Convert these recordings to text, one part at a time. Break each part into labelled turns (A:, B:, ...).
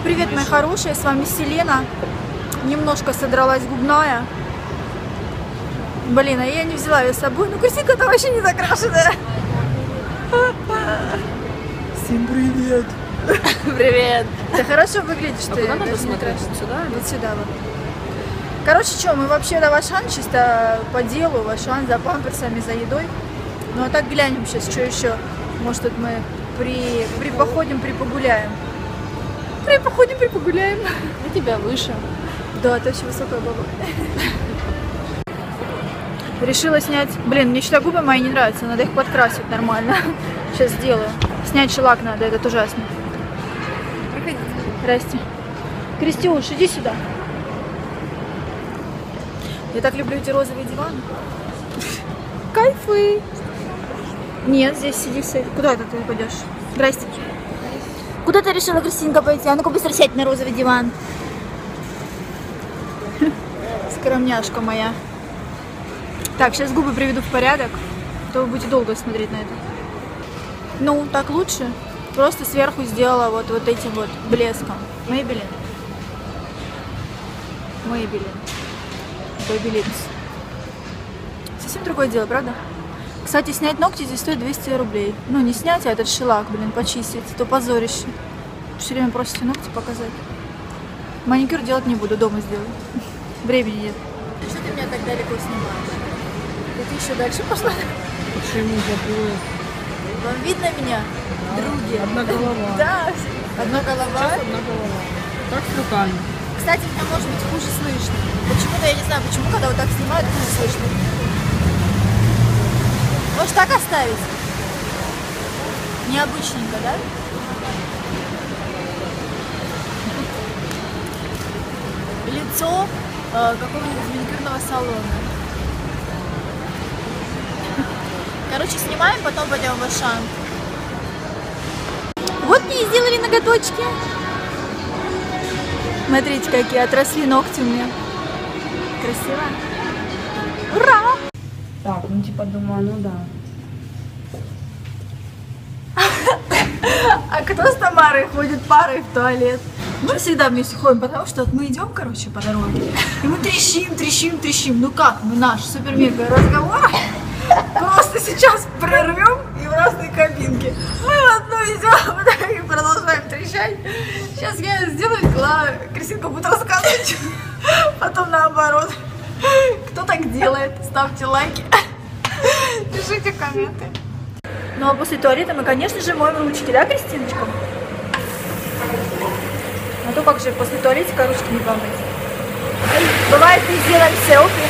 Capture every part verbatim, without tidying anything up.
A: Привет, мои хорошие, с вами Селена. Немножко содралась губная. Блин, а я не взяла ее с собой. Ну, Кристинка-то вообще не закрашенная. Всем привет.
B: Привет.
A: Ты хорошо выглядишь,
B: А
A: ты
B: куда надо
A: даже не
B: смотреть?
A: крашена.
B: Сюда?
A: Вот сюда вот. Короче, что, мы вообще до Вашан чисто по делу, Вашан за памперсами, за едой. Ну а так глянем сейчас, что еще. Может, тут мы при, при походим, при погуляем. При походим, при погуляем.
B: Я тебя выше.
A: Да, ты очень высокая баба. Решила снять... Блин, мне что-то губы мои не нравятся, надо их подкрасить нормально. Сейчас сделаю. Снять шелак надо, это ужасно.
B: Проходите.
A: Здрасте. Кристюш, иди сюда. Я так люблю эти розовые диваны. Кайфы. Нет, здесь сиди, сядь. Куда это ты пойдешь? Здрасте. Куда ты решила, Кристинка, пойти? А ну-ка быстро сядь на розовый диван. Скромняшка моя. Так, сейчас губы приведу в порядок, то вы будете долго смотреть на это. Ну, так лучше. Просто сверху сделала вот, вот этим вот блеском. Maybelline. Maybelline. Maybelline. Совсем другое дело, правда? Кстати, снять ногти здесь стоит двести рублей. Ну, не снять, а этот шелак, блин, почистить. То позорище. Все время просите ногти показать. Маникюр делать не буду, дома сделаю. Времени нет. Что ты меня так далеко снимаешь? Ты еще дальше пошла?
B: Почему забыла?
A: Вам видно меня?
B: Да.
A: Други?
B: Одна голова.
A: Да. Одна голова?
B: Сейчас одна голова. Так с руками.
A: Кстати, меня может быть хуже слышно. Почему-то, я не знаю, почему, когда вот так снимают, хуже слышно. Может, так оставить? Необычненько, да? Лицо э, какого-нибудь маникюрного салона. Короче, снимаем, потом пойдем в Ашан. Вот мне и сделали ноготочки. Смотрите, какие отросли ногти у меня. Красиво. Ура!
B: Так, ну типа думаю, ну да.
A: А кто с Тамарой ходит парой в туалет? Мы всегда вместе ходим, потому что вот мы идем, короче, по дороге, и мы трещим, трещим, трещим. Ну как, мы наш супер-мега разговор просто сейчас прервем и в разные кабинки. Мы в одну идем, и продолжаем трещать. Сейчас я сделаю дела, Кристинка будет рассказывать, потом наоборот. Кто так делает? Ставьте лайки, пишите комменты. Ну а после туалета мы, конечно же, моем ручки, да, Кристиночка? А то как же после туалетика ручки не помыть. Бывает, и сделаем селфи.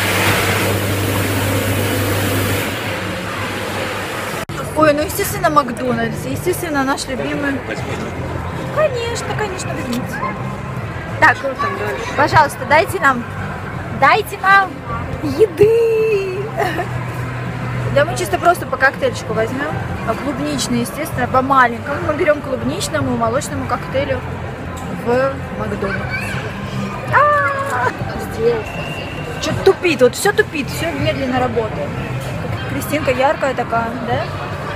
A: Ой, ну естественно Макдональдс, естественно наш любимый. Конечно, конечно, возьмите. Так, пожалуйста, дайте нам, дайте нам еды. Да мы чисто просто по коктейльчику возьмем. А клубничный, естественно, по маленькому. Мы берем клубничному, молочному коктейлю в Макдональдс. Что-то тупит, вот все тупит, все медленно работает. Кристинка яркая такая, да?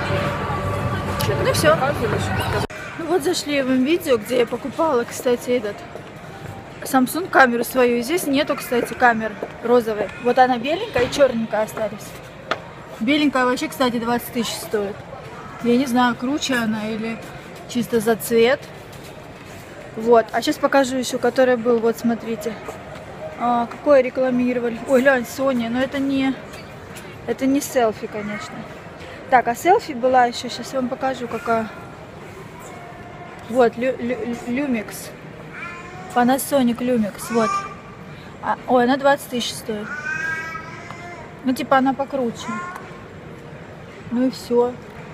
A: Ну все. Ну вот зашли в видео, где я покупала, кстати, этот Samsung камеру свою. Здесь нету, кстати, камер розовой. Вот она беленькая и черненькая остались. Беленькая вообще, кстати, двадцать тысяч стоит. Я не знаю, круче она или чисто за цвет. Вот. А сейчас покажу еще, который был. Вот, смотрите. А, какое рекламировали. Ой, глянь, Sony. Но это не... Это не селфи, конечно. Так, а селфи была еще. Сейчас я вам покажу, какая. Вот, Лю, Лю, Lumix. Panasonic Lumix. Вот. А, ой, она двадцать тысяч стоит. Ну, типа, она покруче. Ну и все.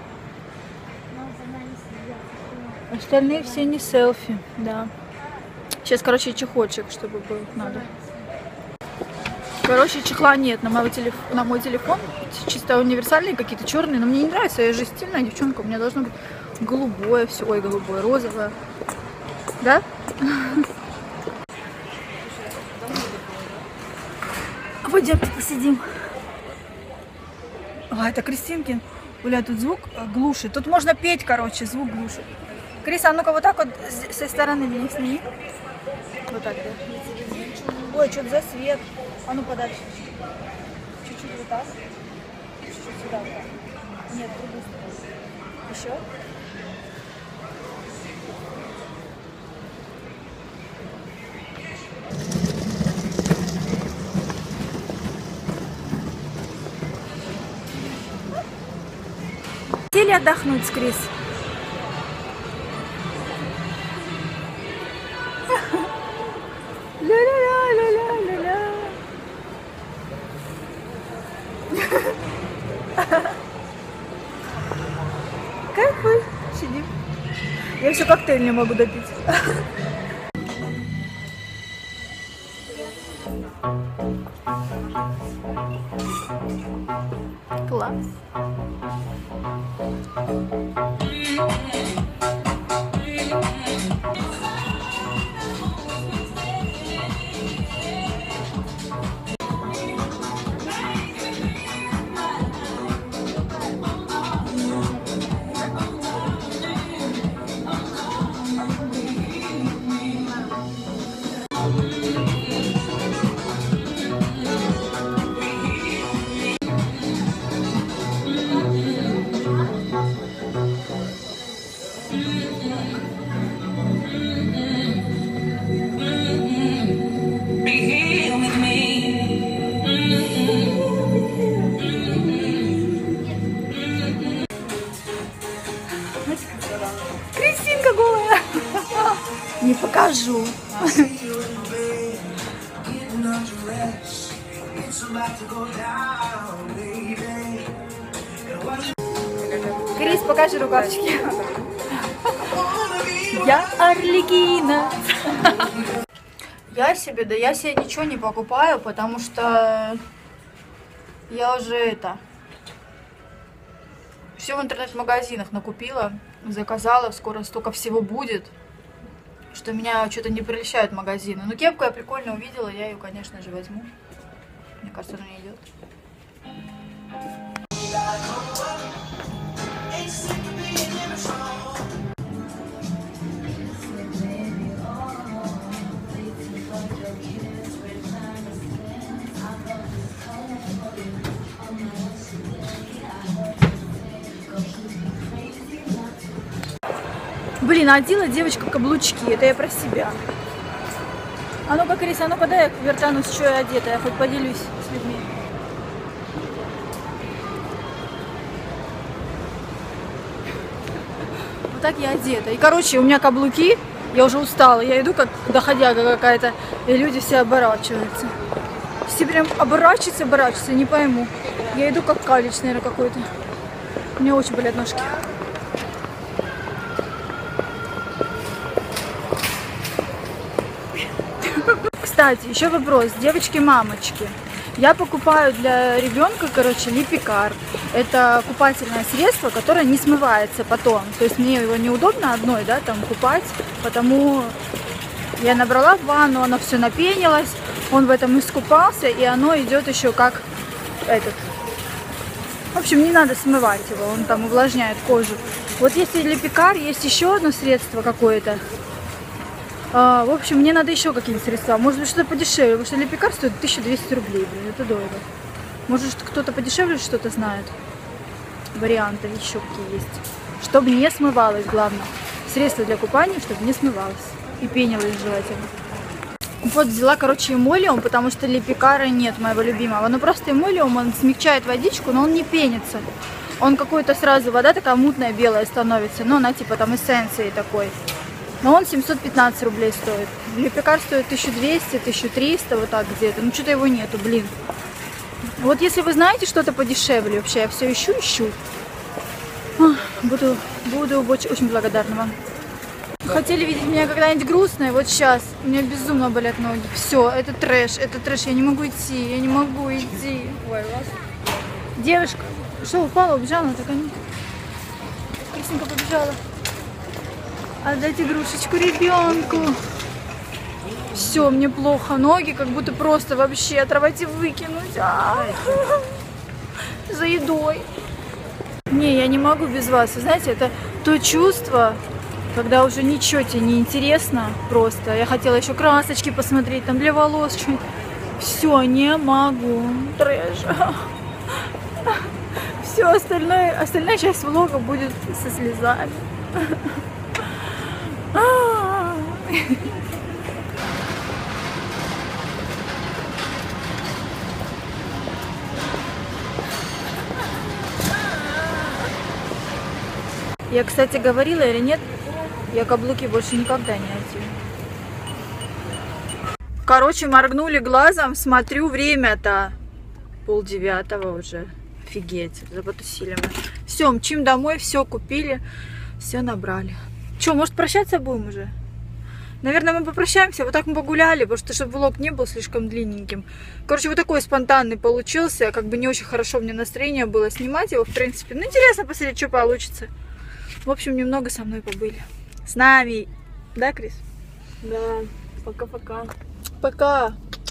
A: Остальные все не селфи, да. Сейчас, короче, чехольчик, чтобы был, надо. Короче, чехла нет на мой телефон, на мой телефон. Чисто универсальные какие-то черные, но мне не нравится. Я же стильная девчонка, у меня должно быть голубое все, ой, голубое, розовое. Да? Пойдемте посидим. А, это Кристинкин. Бля, тут звук глушит. Тут можно петь, короче, звук глушит. Крис, а ну-ка вот так вот с этой стороны меня сними. Вот так, да. Ой, что-то за свет. А ну подальше. Чуть-чуть вот так. Чуть-чуть сюда вот так. Нет, в другую сторону. Еще. Хотели отдохнуть с Крис? Ля-ля-ля-ля-ля-ля-ля. Кайфуй, сидим. Я еще коктейль не могу допить. Класс. Кристинка голая. Не покажу. Крис, покажи рукавчики. Я Арлекино. Я себе, да я себе ничего не покупаю, потому что я уже это все в интернет-магазинах накупила, заказала, скоро столько всего будет, что меня что-то не прельщают магазины. Ну, кепку я прикольно увидела, я ее, конечно же, возьму. Мне кажется, она мне идет. Блин, одела девочка каблучки, это я про себя. А ну-ка, Крис, а ну-ка, дай я вертанусь, что я одета, я хоть поделюсь с людьми. Вот так я одета. И, короче, у меня каблуки, я уже устала, я иду как доходяга какая-то, и люди все оборачиваются. Все прям оборачиваются, оборачиваются, не пойму. Я иду как калич, наверное, какой-то. У меня очень болят ножки. Кстати, еще вопрос, девочки-мамочки. Я покупаю для ребенка, короче, Липикар. Это купательное средство, которое не смывается потом. То есть мне его неудобно одной, да, там купать, потому я набрала в ванну, оно все напенилось, он в этом искупался, и оно идет еще как этот. В общем, не надо смывать его, он там увлажняет кожу. Вот если Липикар, есть еще одно средство какое-то. А, в общем, мне надо еще какие-нибудь средства. Может быть, что-то подешевле, потому что Липикар стоит тысяча двести рублей, блин, это дорого. Может, кто-то подешевле что-то знает? Варианты еще какие есть. Чтобы не смывалось, главное. Средство для купания, чтобы не смывалось. И пенилось желательно. Вот, взяла, короче, эмолиум, потому что Липикара нет моего любимого. Ну, просто эмолиум, он смягчает водичку, но он не пенится. Он какой-то сразу, вода такая мутная, белая становится. Ну, она типа там эссенции такой. Но он семьсот пятнадцать рублей стоит. Липикар стоит тысяча двести, тысяча триста, вот так где-то. Ну, что-то его нету, блин. Вот если вы знаете что-то подешевле, вообще, я все ищу, ищу. Буду, буду очень, очень благодарна вам. Хотели видеть меня когда-нибудь грустной, вот сейчас. У меня безумно болят ноги. Все, это трэш, это трэш. Я не могу идти, я не могу идти. Ой, вас. Девушка, что, упала, убежала? Так они... Крисинка побежала. Отдать игрушечку ребенку. Все, мне плохо. Ноги как будто просто вообще оторвать и выкинуть. А -а -а. За едой. Не, я не могу без вас. Знаете, это то чувство, Когда уже ничего тебе не интересно просто. Я хотела еще красочки посмотреть, там для волос что-нибудь. Все, не могу. Трэш. Все остальное, остальная часть влога будет со слезами. Я, кстати, говорила или нет, я каблуки больше никогда не одену. Короче, моргнули глазом, смотрю, время-то полдевятого уже. Офигеть, запотусили мы. Все, мчим домой, все купили, все набрали. Че, может, прощаться будем уже? Наверное, мы попрощаемся. Вот так мы погуляли, потому что, чтобы влог не был слишком длинненьким. Короче, вот такой спонтанный получился. Как бы не очень хорошо мне настроение было снимать его, в принципе. Ну, интересно посмотреть, что получится. В общем, немного со мной побыли. С нами. Да, Крис?
B: Да. Пока-пока.
A: Пока.